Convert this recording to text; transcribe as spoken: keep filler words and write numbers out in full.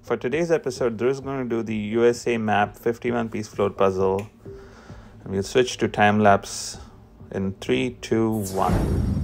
For today's episode, Dhruv is going to do the U S A map fifty-one piece float puzzle. And we'll switch to time lapse in three, two, one.